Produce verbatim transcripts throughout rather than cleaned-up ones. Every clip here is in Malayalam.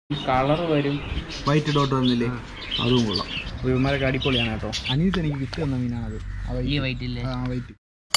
കളർ വരും, വൈറ്റ് ഡോട്ട് വന്നില്ലേ, അതും കൊള്ളാം. ഇവന്മാരൊക്കെ അടിപൊളിയാണ് കേട്ടോ. അനീസ് എനിക്ക് ഗിഫ്റ്റ് തന്ന മീനാണത്. ഈ വൈറ്റ് ഇല്ലേ? ആ വൈറ്റ്.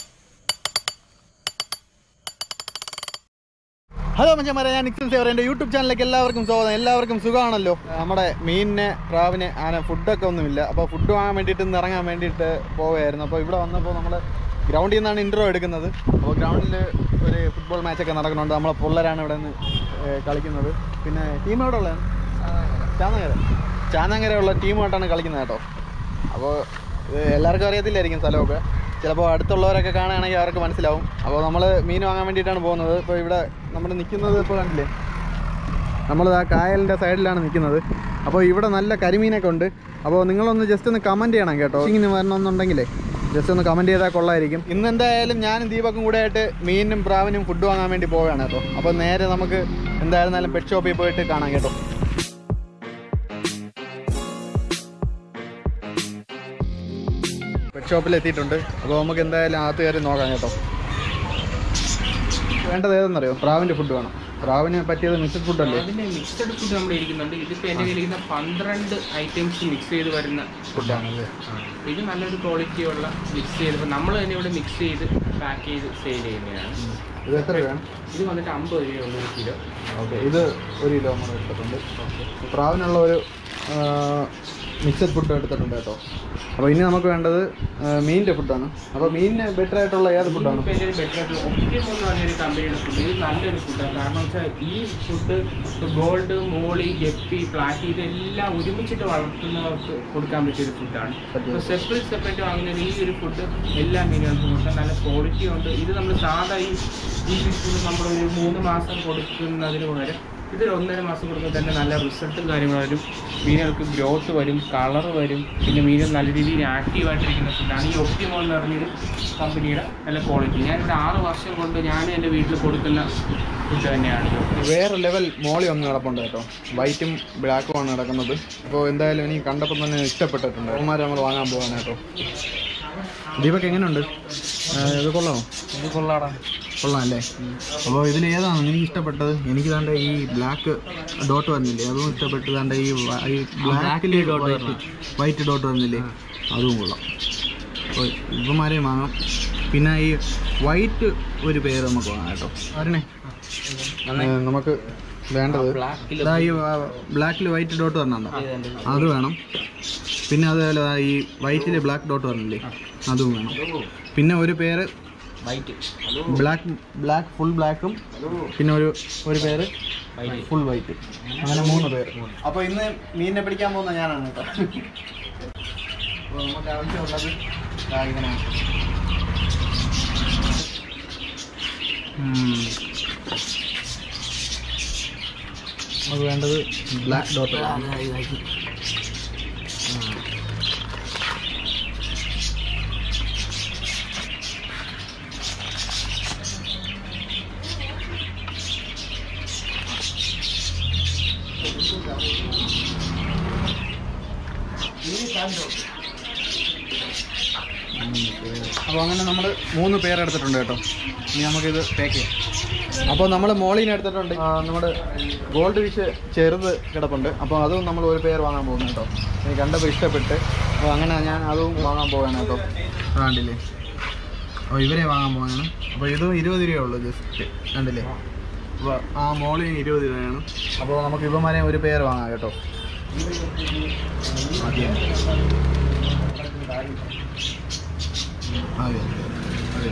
ഹലോ മച്ചന്മാരെ, ഞാൻ നിക്സൺ സേവർ. എൻ്റെ യൂട്യൂബ് ചാനലിലേക്ക് എല്ലാവർക്കും സ്വാഗതം. എല്ലാവർക്കും സുഖമാണല്ലോ. നമ്മുടെ മീനിന് പ്രാവിന് ആന ഫുഡൊക്കെ ഒന്നുമില്ല. അപ്പോൾ ഫുഡ് വാങ്ങാൻ വേണ്ടിയിട്ട് ഇന്ന് ഇറങ്ങാൻ വേണ്ടിയിട്ട് പോവുകയായിരുന്നു. അപ്പോൾ ഇവിടെ വന്നപ്പോൾ നമ്മൾ ഗ്രൗണ്ടിൽ നിന്നാണ് ഇൻട്രോ എടുക്കുന്നത്. അപ്പോൾ ഗ്രൗണ്ടിൽ ഒരു ഫുട്ബോൾ മാച്ചൊക്കെ നടക്കുന്നുണ്ട്. നമ്മളെ പിള്ളേരാണ് ഇവിടെ നിന്ന് കളിക്കുന്നത്. പിന്നെ ടീം എവിടെ ഉള്ളതാണ്? ചാന്നങ്കര ചാന്നങ്കരയുള്ള ടീമായിട്ടാണ് കളിക്കുന്നത് കേട്ടോ. അപ്പോൾ എല്ലാവർക്കും അറിയത്തില്ലായിരിക്കും സ്ഥലമൊക്കെ. ചിലപ്പോൾ അടുത്തുള്ളവരൊക്കെ കാണുകയാണെങ്കിൽ അവർക്ക് മനസ്സിലാവും. അപ്പോൾ നമ്മൾ മീൻ വാങ്ങാൻ വേണ്ടിയിട്ടാണ് പോകുന്നത്. ഇപ്പോൾ ഇവിടെ നമ്മൾ നിൽക്കുന്നത് ഇപ്പോൾ കണ്ടില്ലേ, നമ്മൾ ആ കായലിൻ്റെ സൈഡിലാണ് നിൽക്കുന്നത്. അപ്പോൾ ഇവിടെ നല്ല കരിമീനൊക്കെ ഉണ്ട്. അപ്പോൾ നിങ്ങളൊന്ന് ജസ്റ്റ് ഒന്ന് കമൻറ്റ് ചെയ്യണം കേട്ടോ. ഇങ്ങനെ വരണമെന്നുണ്ടെങ്കിലേ ജസ്റ്റ് ഒന്ന് കമൻറ്റ് ചെയ്താൽ കൊള്ളായിരിക്കും. ഇന്ന് എന്തായാലും ഞാനും ദീപക്കും കൂടെ ആയിട്ട് മീനും പ്രാവിനും ഫുഡ് വാങ്ങാൻ വേണ്ടി പോവുകയാണ് കേട്ടോ. അപ്പോൾ നേരെ നമുക്ക് എന്തായിരുന്നാലും പെറ്റ് ഷോപ്പിൽ പോയിട്ട് കാണാം കേട്ടോ. പെറ്റ് ഷോപ്പിൽ എത്തിയിട്ടുണ്ട്. അപ്പോൾ നമുക്ക് എന്തായാലും അകത്ത് കയറി നോക്കാം കേട്ടോ. വേണ്ടത് ഏതെന്നറിയോ? പ്രാവിൻ്റെ ഫുഡ് വേണം. പ്രാവിന് പറ്റിയത് മിക്സഡ് ഫുഡ് അല്ലേ? അതിൻ്റെ മിക്സഡ് ഫുഡ് നമ്മൾ ഇരിക്കുന്നുണ്ട്. ഇതിപ്പോൾ എൻ്റെ കയ്യിലിരിക്കുന്ന പന്ത്രണ്ട് ഐറ്റംസ് മിക്സ് ചെയ്ത് വരുന്ന ഫുഡാണല്ലേ. ഇത് നല്ലൊരു ക്വാളിറ്റിയുള്ള മിക്സ് ചെയ്ത് നമ്മൾ തന്നെ ഇവിടെ മിക്സ് ചെയ്ത് പാക്ക് ചെയ്ത് സെയിൽ ചെയ്യുന്നതാണ്. ഇത് എത്ര രൂപയാണ്? ഇത് വന്നിട്ട് അമ്പത് രൂപയുള്ള ഒരു കിലോ. ഓക്കെ, ഇത് ഒരു കിലോ നമ്മൾ എടുത്തിട്ടുണ്ട്. പ്രാവിനുള്ള ഒരു മിക്സഡ് ഫുഡ് എടുത്തിട്ടുണ്ട് കേട്ടോ. അപ്പോൾ ഇനി നമുക്ക് വേണ്ടത് മീനിൻ്റെ ഫുഡാണ്. അപ്പോൾ മീനിന് ബെറ്റർ ആയിട്ടുള്ള ഏത് ഫുഡാണ്? ബെറ്റർ ആയിട്ടുള്ള ഒപ്റ്റിമം എന്ന് പറഞ്ഞൊരു കമ്പനിയുടെ ഫുഡ്. ഇത് നല്ലൊരു ഫുഡാണ്. കാരണം വെച്ചാൽ ഈ food gold, molly, guppy, platy ഇതെല്ലാം ഒരുമിച്ചിട്ട് വളർത്തുന്നവർക്ക് കൊടുക്കാൻ പറ്റിയൊരു ഫുഡാണ്. അപ്പോൾ സെപ്പറേറ്റ് സെപ്പറേറ്റ് വാങ്ങുന്ന ഈ ഒരു ഫുഡ് എല്ലാ മീനുകൾക്കും കൊടുക്കാൻ നല്ല ക്വാളിറ്റി ഉണ്ട്. ഇത് നമ്മൾ സാധാ ഈ ഈ ഫുഡ് നമ്മളൊരു മൂന്ന് മാസം കൊടുക്കുന്നതിന് പകരം ഇതൊരു ഒന്നര മാസം കൊടുക്കുമ്പോൾ തന്നെ നല്ല റിസൾട്ടും കാര്യങ്ങളും വരും. മീനുകൾക്ക് ഗ്രോത്ത് വരും, കളർ വരും. പിന്നെ മീനുകൾ നല്ല രീതിയിൽ ആക്റ്റീവായിട്ടിരിക്കുന്ന ഫുഡാണ് ഈ ഒപ്റ്റിമോ എന്ന് പറഞ്ഞൊരു കമ്പനിയുടെ നല്ല ക്വാളിറ്റി. ഞാനിവിടെ ആറ് വർഷം കൊണ്ട് ഞാൻ എൻ്റെ വീട്ടിൽ കൊടുക്കുന്ന ഫുഡ് തന്നെയാണ്. വേറെ ലെവൽ മോളി ഒന്ന് കിടപ്പുണ്ട് കേട്ടോ. വൈറ്റും ബ്ലാക്കുമാണ് കിടക്കുന്നത്. അപ്പോൾ എന്തായാലും എനിക്ക് കണ്ടപ്പോൾ തന്നെ ഇഷ്ടപ്പെട്ടിട്ടുണ്ട്. അവന്മാർ നമ്മൾ വാങ്ങാൻ പോകാൻ കേട്ടോ. ദീപക്ക് എങ്ങനെയുണ്ട്? ഇത് കൊള്ളാമോ? ഇത് കൊള്ളാടാ. കൊള്ളാം അല്ലേ? അപ്പോൾ ഇതിൽ ഏതാണ് എനിക്ക് ഇഷ്ടപ്പെട്ടത്? എനിക്ക് താണ്ട ഈ ബ്ലാക്ക് ഡോട്ട് വന്നില്ലേ, അതും ഇഷ്ടപ്പെട്ടു. താണ്ട ഈ ബ്ലാക്കിൽ വൈറ്റ് വൈറ്റ് ഡോട്ട് വന്നില്ലേ, അതും കൊള്ളാം. അപ്പോൾ ഇവന്മാരെയും വാങ്ങാം. പിന്നെ ഈ വൈറ്റ് ഒരു പേര് നമുക്ക് വാങ്ങാം കേട്ടോ. ആരണേ നമുക്ക് വേണ്ടത് ഇതാ ഈ ബ്ലാക്കിൽ വൈറ്റ് ഡോട്ട് പറഞ്ഞോ, അത് വേണം. പിന്നെ അതുപോലെ ഈ വൈറ്റിൽ ബ്ലാക്ക് ഡോട്ട് പറഞ്ഞില്ലേ, അതും വേണം. പിന്നെ ഒരു പേര് വൈറ്റ് ബ്ലാക്ക് ബ്ലാക്ക് ഫുൾ ബ്ലാക്കും പിന്നെ ഒരു ഒരു പേര് ഫുൾ വൈറ്റ്, അങ്ങനെ മൂന്ന് പേര്. അപ്പോൾ ഇന്ന് മീനിനെ പിടിക്കാൻ പോകുന്ന ഞാനാണ് കേട്ടോ. അപ്പോൾ നമുക്ക് ആവശ്യമുള്ളത് ഇങ്ങനെയാണ്. നമുക്ക് വേണ്ടത് ബ്ലാക്ക് ഡോട്ട്. അപ്പോൾ അങ്ങനെ നമ്മൾ മൂന്ന് പേരെടുത്തിട്ടുണ്ട് കേട്ടോ. ഇനി നമുക്കിത് പാക്ക് ചെയ്യാം. അപ്പോൾ നമ്മൾ മോളീനെ എടുത്തിട്ടുണ്ട്. നമ്മുടെ ഗോൾഡ് ഫിഷ് ചെറുത് കിടപ്പുണ്ട്. അപ്പോൾ അതും നമ്മൾ ഒരു പേര് വാങ്ങാൻ പോകുന്നു കേട്ടോ. എനിക്ക് കണ്ടപ്പോൾ ഇഷ്ടപ്പെട്ട്. അപ്പോൾ അങ്ങനെ ഞാൻ അതും വാങ്ങാൻ പോവുകയാണ് കേട്ടോ. കണ്ടില്ലേ? അപ്പോൾ ഇവരെ വാങ്ങാൻ പോവുകയാണ്. അപ്പോൾ ഇതും ഇരുപത് രൂപയുള്ളൂ ജസ്റ്റ്, കണ്ടില്ലേ? അപ്പോൾ ആ മോളിന് ഇരുപത് രൂപയാണ്. അപ്പോൾ നമുക്ക് ഇവന്മാരെ ഒരു പേര് വാങ്ങാം കേട്ടോ. അതെ അതെ അതെ.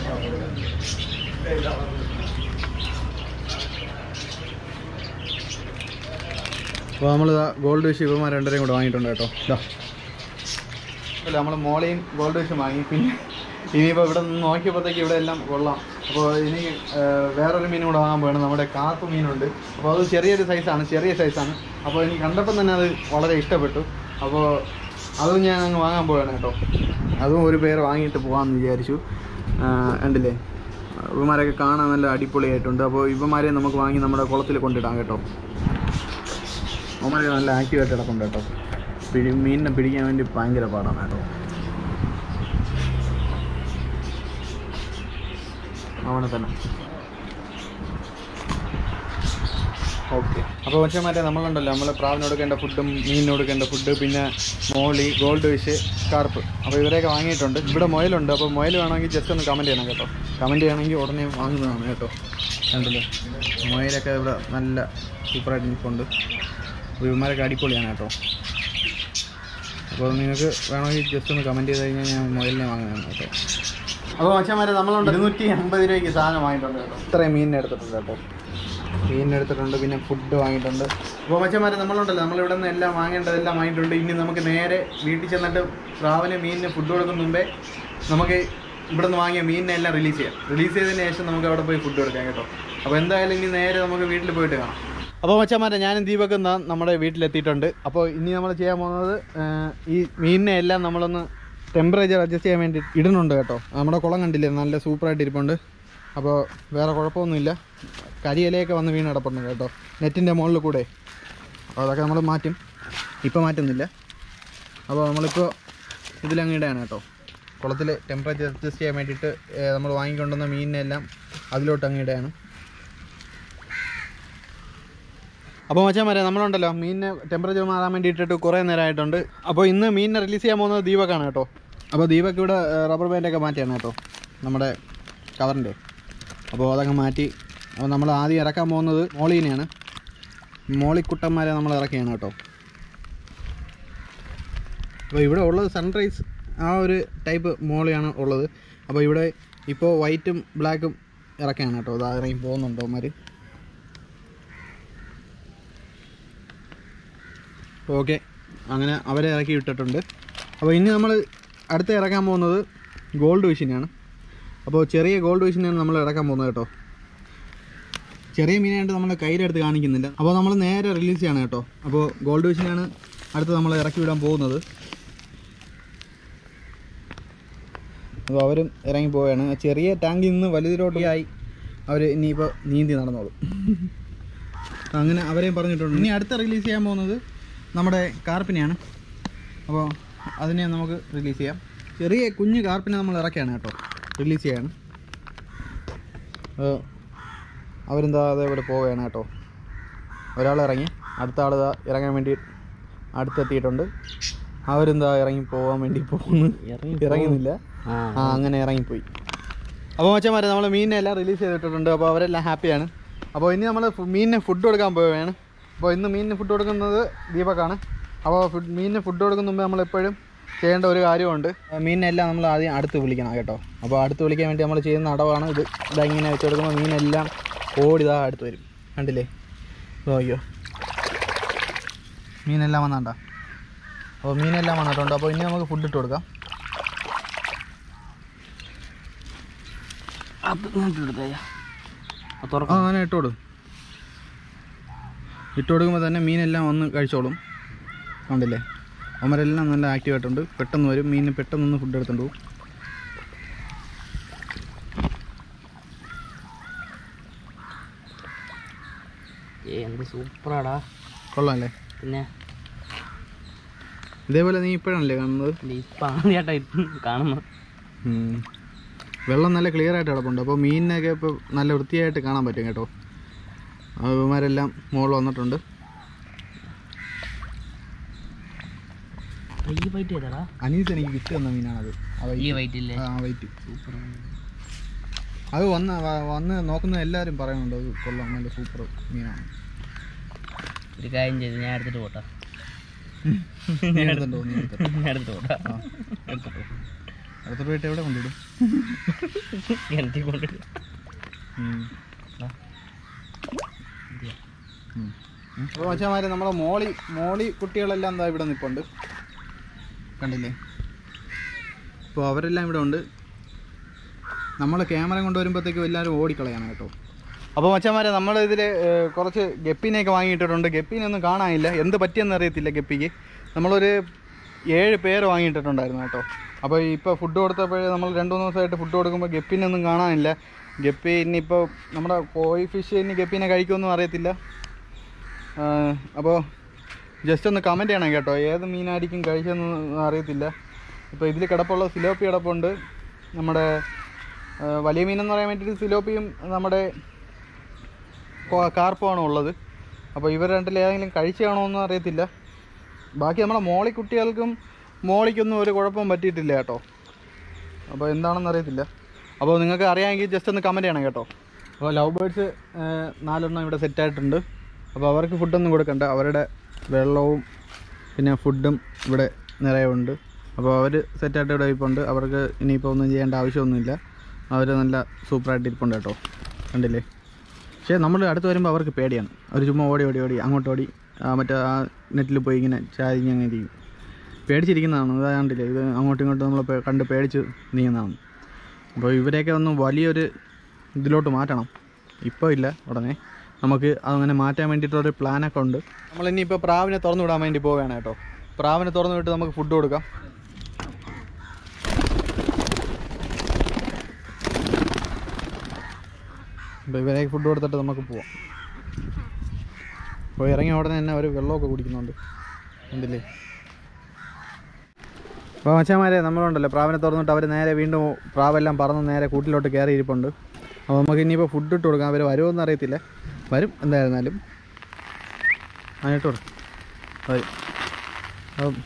അപ്പോൾ നമ്മൾ ഗോൾഡ് ഫിഷ് ഇവന്മാർ രണ്ടരയും കൂടെ വാങ്ങിയിട്ടുണ്ട് കേട്ടോ. ഇതാ അല്ല, നമ്മൾ മോളയും ഗോൾഡ് ഫിഷും വാങ്ങി. പിന്നെ ഇനിയിപ്പോൾ ഇവിടെ നിന്ന് നോക്കിയപ്പോഴത്തേക്ക് ഇവിടെ എല്ലാം കൊള്ളാം. അപ്പോൾ ഇനി വേറൊരു മീനും കൂടെ വാങ്ങാൻ പോകണം. നമ്മുടെ കാത്തു മീനുണ്ട്. അപ്പോൾ അത് ചെറിയൊരു സൈസാണ്, ചെറിയ സൈസാണ്. അപ്പോൾ എനിക്ക് കണ്ടപ്പോൾ തന്നെ അത് വളരെ ഇഷ്ടപ്പെട്ടു. അപ്പോൾ അതും ഞാൻ അങ്ങ് വാങ്ങാൻ പോവുകയാണ് കേട്ടോ. അതും ഒരു പേര് വാങ്ങിയിട്ട് പോകാമെന്ന് വിചാരിച്ചു. കണ്ടില്ലേ, ഇവന്മാരൊക്കെ കാണാൻ നല്ല അടിപൊളിയായിട്ടുണ്ട്. അപ്പോൾ ഇവന്മാരെ നമുക്ക് വാങ്ങി നമ്മുടെ കുളത്തിൽ കൊണ്ടിടാം കേട്ടോ. ഇവന്മാരൊക്കെ നല്ല ആക്റ്റീവായിട്ട് കിടപ്പുണ്ട് കേട്ടോ. പിടി മീനിനെ പിടിക്കാൻ വേണ്ടി ഭയങ്കര പാടാണ് കേട്ടോ. അവനെ തന്നെ ഓക്കെ. അപ്പോൾ മനുഷ്യന്മാരെ നമ്മളുണ്ടല്ലോ നമ്മൾ പ്രാവിന് കൊടുക്കേണ്ട ഫുഡും മീനിന് കൊടുക്കേണ്ട ഫുഡ്, പിന്നെ മോളി, ഗോൾഡ് ഫിഷ്, കാർപ്പ്, അപ്പോൾ ഇവരെയൊക്കെ വാങ്ങിയിട്ടുണ്ട്. ഇവിടെ മുയലുണ്ട്. അപ്പോൾ മുയൽ വേണമെങ്കിൽ ജസ്റ്റ് ഒന്ന് കമൻറ്റ് ചെയ്യണം കേട്ടോ. കമൻറ്റ് ചെയ്യണമെങ്കിൽ ഉടനെ വാങ്ങുന്നതാണ് കേട്ടോ. കണ്ടില്ലേ മുയലൊക്കെ ഇവിടെ നല്ല സൂപ്പറായിട്ട് നിൽപ്പുണ്ട്. അപ്പോൾ ഇവന്മാരൊക്കെ അടിപൊളിയാണ് കേട്ടോ. അപ്പോൾ നിങ്ങൾക്ക് വേണമെങ്കിൽ ജസ്റ്റ് ഒന്ന് കമൻറ്റ് ചെയ്ത് കഴിഞ്ഞാൽ ഞാൻ മുയലിനെ വാങ്ങുന്നതാണ് കേട്ടോ. അപ്പോൾ മനുഷ്യന്മാരെ നമ്മളുണ്ട് ഇരുന്നൂറ്റി അമ്പത് രൂപയ്ക്ക് സാധനം വാങ്ങിയിട്ടുണ്ട് കേട്ടോ. ഇത്രയും മീനിനെ എടുത്തിട്ടുണ്ട് കേട്ടോ. മീനെടുത്തിട്ടുണ്ട്, പിന്നെ ഫുഡ് വാങ്ങിയിട്ടുണ്ട്. അപ്പോൾ മച്ചന്മാരെ നമ്മളുണ്ടല്ലോ നമ്മളിവിടെ നിന്ന് എല്ലാം വാങ്ങേണ്ടതെല്ലാം വാങ്ങിയിട്ടുണ്ട്. ഇനി നമുക്ക് നേരെ വീട്ടിൽ ചെന്നിട്ട് പ്രാവിന് മീനിന് ഫുഡ് കൊടുക്കുന്ന മുമ്പേ നമുക്ക് ഇവിടെ നിന്ന് വാങ്ങിയ മീനിനെ എല്ലാം റിലീസ് ചെയ്യാം. റിലീസ് ചെയ്തതിന് ശേഷം നമുക്ക് അവിടെ പോയി ഫുഡ് കൊടുക്കാം കേട്ടോ. അപ്പോൾ എന്തായാലും ഇനി നേരെ നമുക്ക് വീട്ടിൽ പോയിട്ട് കാണാം. അപ്പോൾ മച്ചന്മാരെ ഞാനും ദീപക്കും നമ്മുടെ വീട്ടിലെത്തിയിട്ടുണ്ട്. അപ്പോൾ ഇനി നമ്മൾ ചെയ്യാൻ പോകുന്നത് ഈ മീനിനെ എല്ലാം നമ്മളൊന്ന് ടെമ്പറേച്ചർ അഡ്ജസ്റ്റ് ചെയ്യാൻ വേണ്ടി ഇടുന്നുണ്ട് കേട്ടോ. നമ്മുടെ കുളം കണ്ടില്ലേ നല്ല സൂപ്പറായിട്ട് ഇരിപ്പുണ്ട്. അപ്പോൾ വേറെ കുഴപ്പമൊന്നുമില്ല. കരിയിലയൊക്കെ വന്ന് വീണ് കിടപ്പുണ്ട് കേട്ടോ നെറ്റിൻ്റെ മുകളിൽ കൂടെ. അപ്പോൾ അതൊക്കെ നമ്മൾ മാറ്റും, ഇപ്പോൾ മാറ്റുന്നില്ല. അപ്പോൾ നമ്മളിപ്പോൾ ഇതിലങ്ങ് ഇടുകയാണ് കേട്ടോ. കുളത്തിൽ ടെമ്പറേച്ചർ അഡ്ജസ്റ്റ് ചെയ്യാൻ വേണ്ടിയിട്ട് നമ്മൾ വാങ്ങിക്കൊണ്ടുവന്ന മീനിനെല്ലാം അതിലോട്ട് അങ്ങ് ഇടുകയാണ്. അപ്പോൾ മച്ചാന്മാരെ നമ്മളുണ്ടല്ലോ മീനിനെ ടെമ്പറേച്ചർ മാറാൻ വേണ്ടി ഇട്ടിട്ട് കുറേ നേരമായിട്ടുണ്ട്. അപ്പോൾ ഇന്ന് മീനിനെ റിലീസ് ചെയ്യാൻ പോകുന്നത് ദീപക്കാണ് കേട്ടോ. അപ്പോൾ ദീപക്ക് ഇവിടെ റബ്ബർ ബാൻഡൊക്കെ മാറ്റിയാണ് കേട്ടോ നമ്മുടെ കവറിൻ്റെ. അപ്പോൾ അതങ്ങ് മാറ്റി. അപ്പോൾ നമ്മൾ ആദ്യം ഇറക്കാൻ പോകുന്നത് മോളീനെയാണ്. മോളിക്കുട്ടന്മാരെ നമ്മൾ ഇറക്കിയാണ് കേട്ടോ. അപ്പോൾ ഇവിടെ ഉള്ളത് സൺറൈസ് ആ ഒരു ടൈപ്പ് മോളിയാണ് ഉള്ളത്. അപ്പോൾ ഇവിടെ ഇപ്പോൾ വൈറ്റും ബ്ലാക്കും ഇറക്കിയാണ് കേട്ടോ. അത് ഇറങ്ങി പോകുന്നുണ്ടോ അവന്മാർ. ഓക്കെ, അങ്ങനെ അവരെ ഇറക്കി വിട്ടിട്ടുണ്ട്. അപ്പോൾ ഇനി നമ്മൾ അടുത്ത് ഇറക്കാൻ പോകുന്നത് ഗോൾഡ് ഫിഷിനെയാണ്. അപ്പോൾ ചെറിയ ഗോൾഡ് ഫിഷിനെയാണ് നമ്മൾ ഇറക്കാൻ പോകുന്നത് കേട്ടോ. ചെറിയ മീനായിട്ട് നമ്മൾ കയ്യിലെടുത്ത് കാണിക്കുന്നില്ല. അപ്പോൾ നമ്മൾ നേരെ റിലീസ് ചെയ്യണം കേട്ടോ. അപ്പോൾ ഗോൾഡ് ഫിഷിനെയാണ് അടുത്ത് നമ്മൾ ഇറക്കി വിടാൻ പോകുന്നത്. അപ്പോൾ അവരും ഇറങ്ങി പോവുകയാണ്. ചെറിയ ടാങ്കിൽ നിന്ന് വലുതിലോട്ടായി അവർ ഇനിയിപ്പോൾ നീന്തി നടന്നോളും. അങ്ങനെ അവരെയും പറഞ്ഞിട്ടുണ്ട്. ഇനി അടുത്ത റിലീസ് ചെയ്യാൻ പോകുന്നത് നമ്മുടെ കാർപ്പിനെയാണ്. അപ്പോൾ അതിനെ നമുക്ക് റിലീസ് ചെയ്യാം. ചെറിയ കുഞ്ഞ് കാർപ്പിനെ നമ്മൾ ഇറക്കിയാണ് കേട്ടോ, റിലീസ് ചെയ്യാണ്. അവരെന്താ അതേപോലെ പോവുകയാണ് കേട്ടോ. ഒരാൾ ഇറങ്ങി, അടുത്ത ആൾ ഇറങ്ങാൻ വേണ്ടി അടുത്തെത്തിയിട്ടുണ്ട്. അവരെന്താ ഇറങ്ങി പോകാൻ വേണ്ടി പോകുന്നു, ഇറങ്ങുന്നില്ല. ആ അങ്ങനെ ഇറങ്ങിപ്പോയി. അപ്പോൾ മച്ചന്മാരെ നമ്മൾ മീനിനെ എല്ലാം റിലീസ് ചെയ്തിട്ടുണ്ട്. അപ്പോൾ അവരെല്ലാം ഹാപ്പിയാണ്. അപ്പോൾ ഇനി നമ്മൾ മീനിനെ ഫുഡ് കൊടുക്കാൻ പോവുകയാണ്. അപ്പോൾ ഇന്ന് മീനിന് ഫുഡ് കൊടുക്കുന്നത് ദീപക്കാണ്. അപ്പോൾ ഫുഡ് മീനിന് ഫുഡ് കൊടുക്കുന്ന മുമ്പ് നമ്മളെപ്പോഴും ചെയ്യേണ്ട ഒരു കാര്യമുണ്ട്. മീനിനെല്ലാം നമ്മൾ ആദ്യം അടുത്ത് വിളിക്കണം കേട്ടോ. അപ്പോൾ അടുത്ത് വിളിക്കാൻ വേണ്ടി നമ്മൾ ചെയ്യുന്ന അടവാണ് ഇത്. ഇതങ്ങനെ വെച്ച് കൊടുക്കുമ്പോൾ മീനെല്ലാം ഓടിതാ അടുത്ത് വരും. കണ്ടില്ലേ? അയ്യോ മീനെല്ലാം വന്നാണ്ട. അപ്പോൾ മീനെല്ലാം വന്നിട്ടുണ്ട്. അപ്പോൾ ഇനി നമുക്ക് ഫുഡ് ഇട്ട് കൊടുക്കാം. ആ അങ്ങനെ ഇട്ടോടും. ഇട്ട് കൊടുക്കുമ്പോൾ തന്നെ മീനെല്ലാം വന്ന് കഴിച്ചോളും. കണ്ടില്ലേ? അവന്മാരെല്ലാം നല്ല ആക്റ്റീവായിട്ടുണ്ട്. പെട്ടെന്ന് വരും. മീനിന് പെട്ടെന്നൊന്ന് ഫുഡ് എടുത്തുകൊണ്ട് പോകും. എന്ത് സൂപ്പറാടാ. കൊള്ളാമല്ലേ? പിന്നെ ഇതേപോലെ നീ ഇപ്പോഴാണല്ലേ കാണുന്നത്? ഇപ്പം ആദ്യമായിട്ടായിട്ട് കാണുന്നു. വെള്ളം നല്ല ക്ലിയർ ആയിട്ട് കിടപ്പുണ്ട്. അപ്പോൾ മീനിനൊക്കെ ഇപ്പോൾ നല്ല വൃത്തിയായിട്ട് കാണാൻ പറ്റും കേട്ടോ. അവന്മാരെല്ലാം മുകളിൽ വന്നിട്ടുണ്ട്. ഈ വൈറ്റ് ഏതാടാ? അനീസ് എനിക്ക് കിട്ടി വന്ന മീനാണത്. ഈ വൈറ്റ് ഇല്ലേ? ആ വൈറ്റ് സൂപ്പർ. അത് വന്ന് വന്ന് നോക്കുന്ന എല്ലാവരും പറയുന്നുണ്ട് അത് കൊള്ളാം, നല്ല സൂപ്പർ മീനാണ്. ഒരു കാര്യം ചെയ്ത് ഞാൻ എടുത്തിട്ട് പോട്ടാ. ഞാൻ എടുത്തിട്ടോ? നീ എടുത്തിട്ടോ? ഞാൻ എടുത്തിട്ട് പോട്ടാ. ആ എടുത്തിട്ടോ. എടുത്തിട്ട് പോയിട്ട് എവിടെ കൊണ്ടിടും? കിണറ്റി കൊണ്ടിടും. അപ്പോൾ മച്ചാമാര് നമ്മളെ മോളി മോളി കുട്ടികളെല്ലാം എന്താ ഇവിടെ നിൽപ്പുണ്ട്, കണ്ടില്ലേ? അപ്പോൾ അവരെല്ലാം ഇവിടെ ഉണ്ട്. നമ്മൾ ക്യാമറ കൊണ്ടുവരുമ്പോഴത്തേക്കും എല്ലാവരും ഓടിക്കളയാണ് കേട്ടോ. അപ്പോൾ മച്ചാമാരെ നമ്മളിതിൽ കുറച്ച് ഗപ്പീനെയൊക്കെ വാങ്ങിയിട്ടിട്ടുണ്ട്. ഗപ്പീനൊന്നും കാണാനില്ല, എന്ത് പറ്റിയെന്ന് അറിയത്തില്ല ഗപ്പിക്ക്. നമ്മളൊരു ഏഴ് പേര് വാങ്ങിയിട്ടിട്ടുണ്ടായിരുന്നു കേട്ടോ. അപ്പോൾ ഇപ്പോൾ ഫുഡ് കൊടുത്തപ്പോഴേ നമ്മൾ രണ്ട് മൂന്ന് ദിവസമായിട്ട് ഫുഡ് കൊടുക്കുമ്പോൾ ഗപ്പീനൊന്നും കാണാനില്ല. ഗപ്പി ഇനിയിപ്പോൾ നമ്മുടെ കോയി ഫിഷ് ഇനി ഗപ്പീനെ കഴിക്കുമെന്നും അറിയത്തില്ല. അപ്പോൾ ജസ്റ്റ് ഒന്ന് കമൻറ്റ് ചെയ്യണം കേട്ടോ, ഏത് മീനായിരിക്കും കഴിച്ചതെന്ന് അറിയത്തില്ല. ഇപ്പോൾ ഇതിൽ കിടപ്പുള്ള സിലോപ്പി കിടപ്പുണ്ട്. നമ്മുടെ വലിയ മീനെന്ന് പറയാൻ വേണ്ടിയിട്ട് സിലോപ്പിയും നമ്മുടെ കാർപ്പുമാണ് ഉള്ളത്. അപ്പോൾ ഇവർ രണ്ടിൽ ഏതെങ്കിലും കഴിച്ചു കാണുമെന്നും അറിയത്തില്ല. ബാക്കി നമ്മുടെ മോളി കുട്ടികൾക്കും മോളിക്കൊന്നും ഒരു കുഴപ്പവും പറ്റിയിട്ടില്ല കേട്ടോ. അപ്പോൾ എന്താണെന്ന് അറിയത്തില്ല. അപ്പോൾ നിങ്ങൾക്ക് അറിയാമെങ്കിൽ ജസ്റ്റ് ഒന്ന് കമൻറ്റ് ചെയ്യണം കേട്ടോ. അപ്പോൾ ലവ് ബേർഡ്സ് നാലെണ്ണം ഇവിടെ സെറ്റായിട്ടുണ്ട്. അപ്പോൾ അവർക്ക് ഫുഡൊന്നും കൊടുക്കണ്ട, അവരുടെ വെള്ളവും പിന്നെ ഫുഡും ഇവിടെ നിറയുണ്ട്. അപ്പോൾ അവർ സെറ്റായിട്ട് ഇവിടെ ഇരിപ്പുണ്ട്. അവർക്ക് ഇനിയിപ്പോൾ ഒന്നും ചെയ്യേണ്ട ആവശ്യമൊന്നുമില്ല. അവർ നല്ല സൂപ്പറായിട്ട് ഇരിപ്പുണ്ട് കേട്ടോ, കണ്ടില്ലേ. പക്ഷേ നമ്മൾ അടുത്ത് വരുമ്പോൾ അവർക്ക് പേടിയാണ്. അവർ ചുമ്മാ ഓടി ഓടി ഓടി അങ്ങോട്ട് ഓടി മറ്റേ ആ നെറ്റിൽ പോയി ഇങ്ങനെ ചാരിഞ്ഞ് അങ്ങനെ ഇരിക്കും. പേടിച്ചിരിക്കുന്നതാണ്. ഇത് കണ്ടില്ലേ, ഇത് അങ്ങോട്ടും ഇങ്ങോട്ടും നമ്മൾ കണ്ട് പേടിച്ച് നീങ്ങുന്നതാണ്. അപ്പോൾ ഇവരെയൊക്കെ ഒന്ന് വലിയൊരു ഇതിലോട്ട് മാറ്റണം. ഇപ്പോൾ ഇല്ല, ഉടനെ നമുക്ക് അതങ്ങനെ മാറ്റാൻ വേണ്ടിയിട്ടൊരു പ്ലാനൊക്കെ ഉണ്ട്. നമ്മളിനിയിപ്പോൾ പ്രാവിനെ തുറന്നു വിടാൻ വേണ്ടി പോവുകയാണ് കേട്ടോ. പ്രാവിനെ തുറന്നു വിട്ട് നമുക്ക് ഫുഡ് കൊടുക്കാം. അപ്പോൾ ഇവരേക്ക് ഫുഡ് കൊടുത്തിട്ട് നമുക്ക് പോവാം. അപ്പോൾ ഇറങ്ങിയ ഉടനെ തന്നെ അവർ വെള്ളമൊക്കെ കുടിക്കുന്നുണ്ട്, എന്തില്ലേ. അപ്പോൾ മച്ചാന്മാരെ, നമ്മളുണ്ടല്ലോ പ്രാവിനെ തുറന്നിട്ട് അവർ നേരെ വീണ്ടും പ്രാവെല്ലാം പറന്ന് നേരെ കൂട്ടിലോട്ട് കയറി ഇരിപ്പുണ്ട്. അപ്പോൾ നമുക്ക് ഇനിയിപ്പോൾ ഫുഡ് ഇട്ട് കൊടുക്കാം. അവർ വരുമോയെന്ന് അറിയത്തില്ല, വരും എന്തായിരുന്നാലും. അതിനിട്ട് കൊടുക്കും വരും. അപ്പം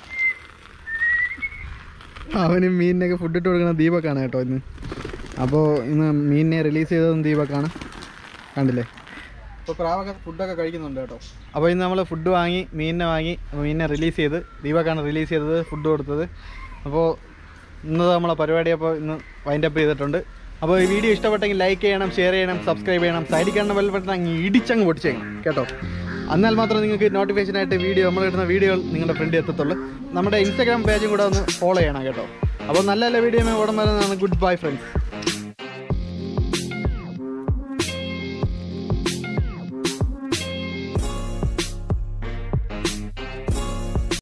അവന് മീനിനൊക്കെ ഫുഡ് ഇട്ട് കൊടുക്കുന്ന ദീപക്കാണ് കേട്ടോ ഇന്ന്. അപ്പോൾ ഇന്ന് മീനിനെ റിലീസ് ചെയ്തതും ദീപക്കാണ്, കണ്ടില്ലേ. അപ്പോൾ പ്രാവൊക്കെ ഫുഡൊക്കെ കഴിക്കുന്നുണ്ട് കേട്ടോ. അപ്പോൾ ഇന്ന് നമ്മൾ ഫുഡ് വാങ്ങി, മീനിനെ വാങ്ങി, മീനിനെ റിലീസ് ചെയ്ത് ദീപക്കാണ് റിലീസ് ചെയ്തത്, ഫുഡ് കൊടുത്തത്. അപ്പോൾ ഇന്ന് നമ്മളെ പരിപാടി അപ്പോൾ ഇന്ന് വൈൻഡപ്പ് ചെയ്തിട്ടുണ്ട്. അപ്പോൾ ഈ വീഡിയോ ഇഷ്ടപ്പെട്ടെങ്കിൽ ലൈക്ക് ചെയ്യണം, ഷെയർ ചെയ്യണം, സബ്സ്ക്രൈബ് ചെയ്യണം, സൈഡിൽ കാണുന്ന ബെൽ ബട്ടൺ അങ്ങ് ഇടിച്ചങ്ങ് പൊട്ടിച്ചേക്കണം കേട്ടോ. എന്നാൽ മാത്രം നിങ്ങൾക്ക് നോട്ടിഫിക്കേഷനായിട്ട് വീഡിയോ നമ്മൾ ഇടുന്ന വീഡിയോകൾ നിങ്ങളുടെ ഫ്രണ്ടിൽ എത്തത്തുള്ളൂ. നമ്മുടെ ഇൻസ്റ്റാഗ്രാം പേജും കൂടെ ഒന്ന് ഫോളോ ചെയ്യണം കേട്ടോ. അപ്പോൾ നല്ല നല്ല വീഡിയോ ഉടൻ വരുന്നതാണ്. Goodbye friends.